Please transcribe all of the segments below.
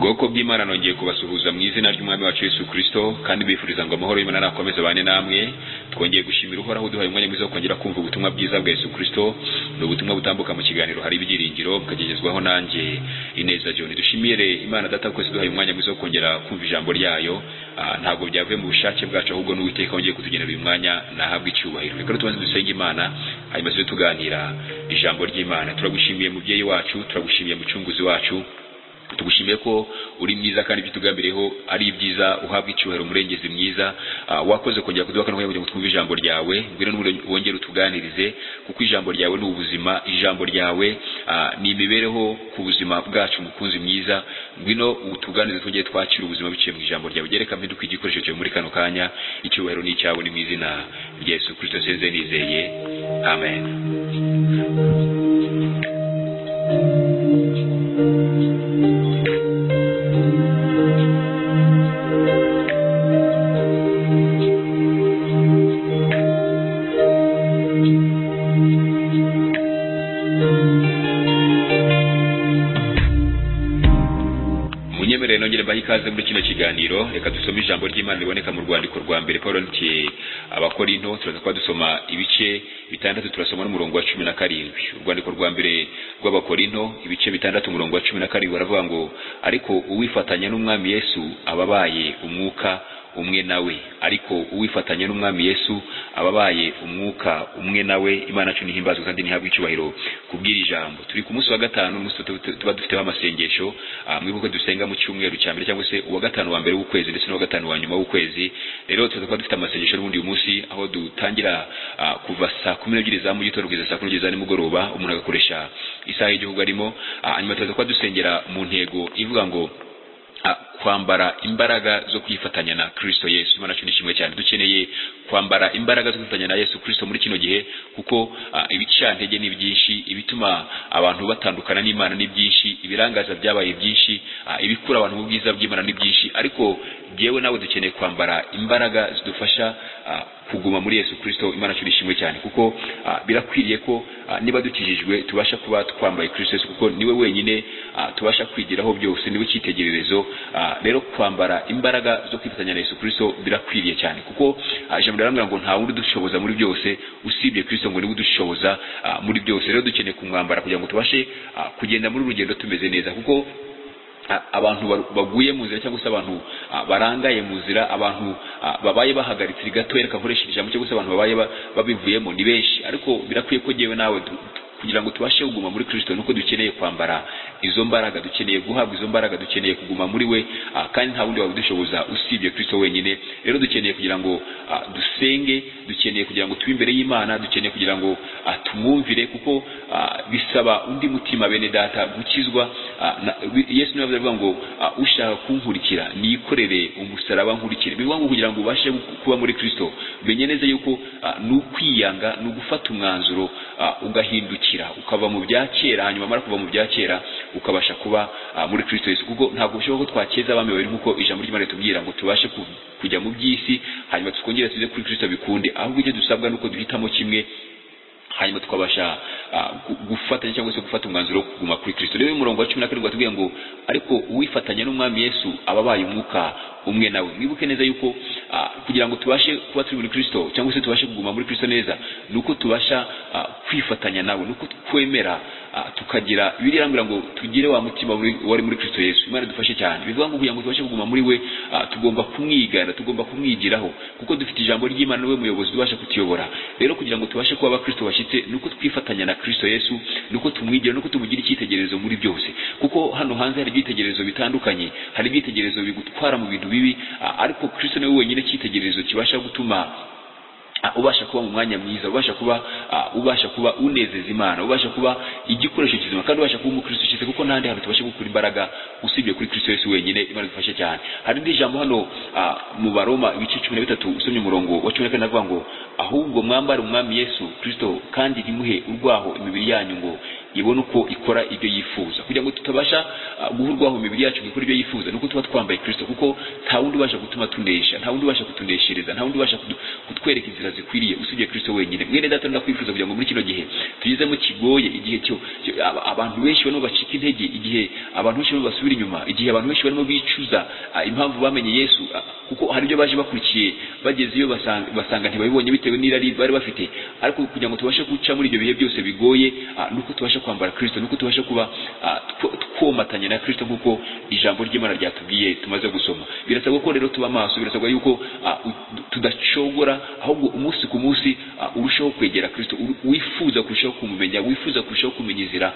Ubwoko bw'Imana nongeye kubasuhuza mu izina ry'Umwami wacu Yesu Kristo, kandi bifuriza ngo amahoro y'Imana nakomeze bane namwe. Twongeye gushimira Uhoraho duhaye umwanya mwiza wo kongera kumva ubutumwa bwiza bwa Yesu Kristo. Ni ubutumwa butambuka mu kiganiro hari ibyiringiro, bukagezezwaho nanjye Ineza John. Dushimire Imana Data ko duhaye umwanya mwiza wo kongera kumva ijambo ryayo. Ntabwo byavuye mu bushake bwacu, ahubwo n'Uwiteka wongeye kutugenera uyu mwanya, nahabwa icyubahiro. Reka tubanze dusenge Imana, hanyuma tuganira ijambo ry'Imana. Turagushimiye mubyeyi wacu, turagushimiye mucunguzi wacu, tugushimiye ko uri mwiza kandi bitugambireho ari ibyiza, uhabwa icyubahiro murengezi mwiza. Wakoze kongera kuduha kugira ngo twumve ijambo ryawe, ngwino wongere utuganirize, kuko ijambo ryawe ni ubuzima, ijambo ryawe ni imibereho ku buzima bwacu mukunzi mwiza. Ngwino utuganirize twongere twakira ubuzima biciye mu ijambo ryawe. Gereka mpe dukigikoresho cyo muri kano kanya, icyubahiro ni cyawe, ni mu izina rya Yesu Kristo senze nizeye, amen. Ikaze muri kino kiganiro. Reka dusome ijambo ry'Imana liboneka mu rwandiko rwa mbere Paulo yandikiye Abakorinto. Turaza kwa dusoma ibice 6, turasoma n'umurongo wa 17. Urwandiko rwa mbere rw'Abakorinto ibice 6 umurongo wa 17 baravuga ngo, ariko uwifatanya n'Umwami Yesu ababaye umwuka umwe nawe. Ariko uwifatanya n'Umwami Yesu ababaye umwuka umwe nawe. Imana cyo nihimbazwe kandi nihabwa icyubahiro kubwira ijambo. Turi ku munsi wa gatanu, umunsi tuba dufiteho amasengesho. Mwibuke dusenga mu cyumweru cya mbere, cyangwa se uwa gatanu wa mbere w'ukwezi ndetse n'uwa gatanu wa nyuma w'ukwezi. Rero tuba dufite amasengesho n'ubundi uyu munsi, aho dutangira kuva saa 12 za mu gitondo kugeza saa 12 za nimugoroba. Umuntu agakoresha isaha y'igihugu arimo. Hanyuma tuba dusengera mu ntego ivuga ngo kwambara imbaraga zo kwifatanya na Kristo Yesu. Imana cyo nishimwe cyane, dukeneye kwambara imbaraga zo kwifatanya na Yesu Kristo muri kino gihe, kuko ibicantege ni byinshi, ibituma abantu batandukana n'Imana ni byinshi, ibirangaza byabaye byinshi, ibikura abantu mu bwiza bw'Imana ni byinshi. Ariko jewe nawe dukeneye kwambara imbaraga zidufasha kuguma muri Yesu Kristo. Imana cyo nishimwe cyane, kuko birakwiriye ko niba dukijijwe tubasha kuba twambaye Kristo Yesu, kuko niwe wenyine tubasha kwigiraho byose, niwe cyitegererezo. Rero kwambara imbaraga zo kwifatanya na Yesu Kristo birakwiriye cyane, kuko ijambo riramubwira ngo nta wundi dushoboza muri byose usibye Kristo, ngo niwe dushoboza muri byose. Rero dukeneye kumwambara kugira ngo tubashe kugenda muri urugendo tumeze neza, kuko abantu baguye mu nzira, cyangwa se abantu barangaye mu nzira, abantu babaye bahagaritse gato, reka nkoresha ijambo, cyangwa se abantu babaye babivuyemo ni benshi. Ariko birakwiye ko jewe nawe kugira ngo tubashe kuguma muri Kristo, nuko dukeneye kwambara izo mbaraga, dukeneye guhabwa izo mbaraga, dukeneye kuguma muri we, kandi nta wundi wabidushoboza usibye Kristo wenyine. Rero dukeneye kugira ngo dusenge, dukeneye kugira ngo tube imbere y'Imana, dukeneye kugira ngo tumwumvire, kuko bisaba undi mutima bene data gukizwa. Yesu niwe avuga ngo ushaka kunkurikira nikorere umusaraba nkurikire. Bivuga ngo kugira ngo ubashe kuba muri Kristo, menye neza yuko nukwiyanga, nugufata umwanzuro, ugahindukira ukava mu bya kera, hanyuma mara kuva mu bya kera ukabasha kuba muri Kristo Yesu. Kuko ntabwo bishoboka ko twakeza abami babiri, nkuko ijambo ry'Imana ritubwira ngo tubashe kujya mu by'isi hanyuma tukongera tuze kuri Kristo bikunde. Ahubwo icyo dusabwa nuko duhitamo kimwe, hanyuma tukabasha gufatanya cyangwa se gufata umwanzuro wo kuguma kuri Kristo. Rero umurongo wa 17 watubwiye ngo, ariko uwifatanya n'Umwami Yesu ababaye umwuka umwe nawe. Mwibuke neza yuko kugira ngo tubashe kuba turi muri Kristo, cyangwa se tubashe kuguma muri Kristo neza, nuko tubasha kwifatanya nawe, nuko twemera tukagira ibirambira ngo tugire wa mutima wari muri Kristo Yesu. Imana dufashe cyane. Bivuga ngo kugira ngo tubashe kuguma muri we, tugomba kumwigana, tugomba kumwigiraho, kuko dufite ijambo ry'Imana, we muyobozi ubasha kutuyobora. Rero kugira ngo tubashe kuba abakristo bashyitse, nuko twifatanya na Kristo Yesu, nuko tumwigira, nuko tumugira icyitegererezo muri byose. Kuko hano hanze hari ibyitegererezo bitandukanye, hari ibyitegererezo bigutwara mu bintu bibi, ariko Kristo niwe wenyine cyitegererezo kibasha gutuma ubasha kuba mu mwanya mwiza, ubasha kuba unezeza Imana, ubasha kuba igikoresho kizima, kandi ubasha kuba umukristo cyise, kuko nandi hantu tubashe gukura imbaraga usibye kuri Kristo Yesu wenyine. Imana dufashe cyane. Hari ndi jambo hano mu Baroma ibice 13 usomye umurongo wa 14 navuga ngo, ahubwo mwambare Umwami Yesu Kristo, kandi ntimuhe urwaho imibiri yanyu ngo ibone uko ikora ibyo yifuza, kugira ngo tutabasha guhurwaho mu mibiri yacu gukora ibyo yifuza. Nuko tuba twambaye Kristo, kuko nta wundi ubasha gutuma tunesha, nta wundi ubasha kutuneshereza, nta wundi ubasha kutwereka inzira zikwiriye usibye Kristo wenyine. Mwene data ndakwifuza kugira ngo muri kino gihe tugezemo kigoye, igihe cyo abantu benshi barimo bacika intege, igihe abantu benshi barimo basubira inyuma, igihe abantu benshi barimo bicuza impamvu bamenye Yesu, kuko hari ibyo baje bakurikiye bageze iyo basanga ntibabibonye bitewe n'irari bari bafite. Ariko kugira ngo tubashe guca muri ibyo bihe byose bigoye, nuko tubasha kwambara Kristo, nuko tubasha kuba twomatanya na Kristo kuko ijambo ry'Imana ryatubwiye tumaze gusoma. Birasabwa ko rero tuba maso, birasabwa yuko tudacogora, ahubwo umunsi ku munsi urushaho kwegera Kristo, wifuza kurushaho kumumenya, wifuza kurushaho kumenya inzira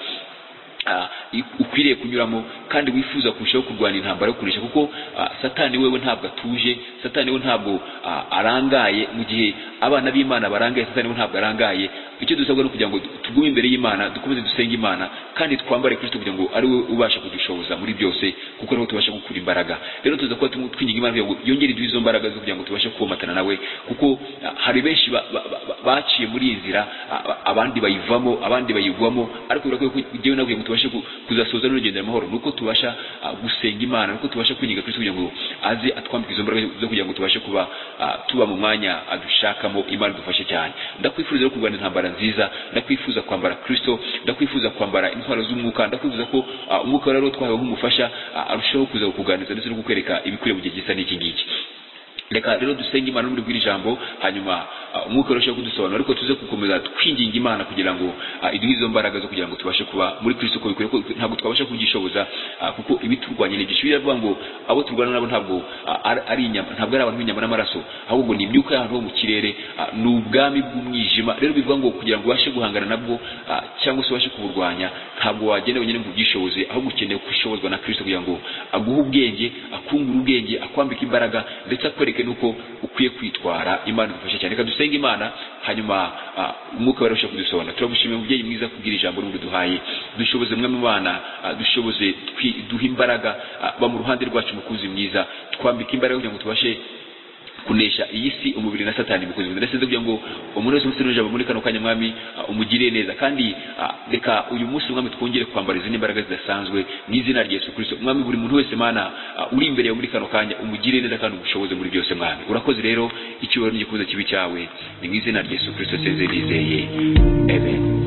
ukwiriye kunyuramo, kandi wifuza kurushaho kurwana intambara yo kunesha, kuko Satani wewe ntabwo atuje, Satani we ntabwo arangaye. Mu gihe abana b'Imana barangaye, Satani we ntabwo arangaye. Icyo dusabwa no kugira ngo tugume imbere y'Imana, dukomeze dusenge Imana, kandi twambare Kristo kugira ngo ari we ubasha kudushoboza muri byose, kuko niho tubasha gukura imbaraga. Rero tuza kuba twinginga Imana kugira ngo yongere iduhe izo mbaraga zo kugira ngo tubashe kumatana nawe, kuko hari benshi baciye muri iyi nzira, abandi bayivamo, abandi bayigwamo. Ariko birakwiye ko jewe nakuye ngo tubashe kuzasoza n'urugendo amahoro, nuko tubasha gusenga Imana, nuko tubasha kwinginga Kristo kugira ngo aze atwambike izo mbaraga zo kugira ngo tubashe kuba tuba mu mwanya adushakamo. Imana dufashe cyane. Ndakwifuriza kurwana intambara nziza, ndakwifuza kwambara Kristo, ndakwifuza kwambara intwaro z'umwuka, ndakwifuza ko umwuka rero twahawe nk'umufasha arushaho kuza kukuganiriza ndetse no kukwereka ibikwiriye mu gihe gisa n'iki ngiki. Reka rero dusenge Imana muri bw'iri jambo, hanyuma umwuka urushaho kudusobanura, ariko tuze gukomeza twinginga Imana kugira ngo iduhe izo mbaraga zo kugira ngo tubashe kuba muri Kristo uko bikwiriye, ko ntabwo twabasha kugishoboza, kuko ibiturwanya ni byinshi. Biravuga ngo abo turwana nabo ntabwo ari inyama, ntabwo ari abantu b'inyama n'amaraso, ahubwo ni imyuka y'ahantu ho mu kirere, ni ubwami bw'umwijima. Rero bivuga ngo kugira ngo ubashe guhangana nabwo cyangwa se ubashe kuburwanya, ntabwo wagenda wenyine ngo ubyishoboze, ahubwo ukeneye gushobozwa na Kristo kugira ngo aguhe ubwenge, akungura ubwenge, akwambika imbaraga, ndetse akwereke nuko ukwiye kwitwara. Imana dufashe cyane. Reka dusenge Imana, hanyuma umwuka warusha kudusobanura. Turagushimiye mubyeyi mwiza kubwira ijambo n'ubu duhaye, dushoboze mwami Imana, dushoboze duha imbaraga, ba mu ruhande rwacu mukuzi mwiza, twambika imbaraga kugira ngo tubashe kunesha iyi si, umubiri na Satani mukuzi mwiza. Ndetse kugira ngo umuntu wese umusirije ijambo muri kano kanya mwami umugire neza, kandi reka uyu munsi mwami twongere kwambara izindi mbaraga zidasanzwe mu izina rya Yesu Kristo. Mwami buri muntu wese Mana uri imbere yawe muri kano kanya umugire neza kandi ubushoboze muri byose mwami. Urakoze rero, icyubahiro n'igikuzo kibi cyawe ni mu izina rya Yesu Kristo senze nizeye, amen.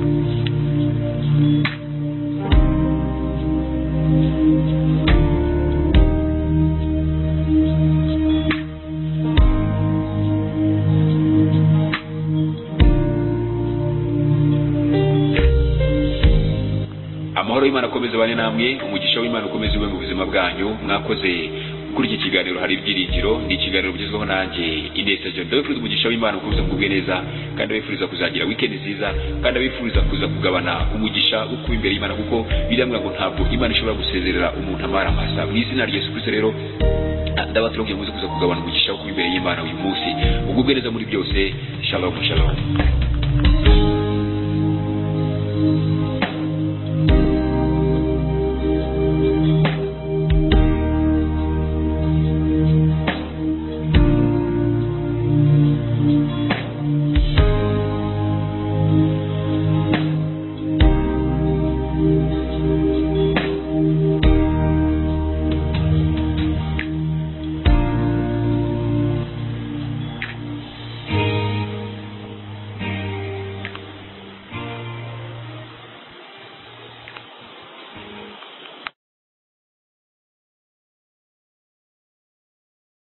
Amahoro y'Imana akomeze bane namwe, umugisha w'Imana ukomeze ube mu buzima bwanyu. Mwakoze kuri iki kiganiro hari ibyiringiro, ni ikiganiro bigezweho nanjye Ineza John. Ndabifuriza umugisha w'Imana ukomeze kugubwe neza, kandi ndabifuriza kuzagira weekend nziza, kandi ndabifuriza kuza kugabana umugisha wo kuba imbere y'Imana, kuko biramwa ngo ntabwo Imana ishobora gusezerera umuntu amara amasa. Mu izina rya Yesu Kristo rero ndabaturage muze kuza kugabana umugisha wo kuba imbere y'Imana uyu munsi. Ugubwe neza muri byose. Shalom shalom.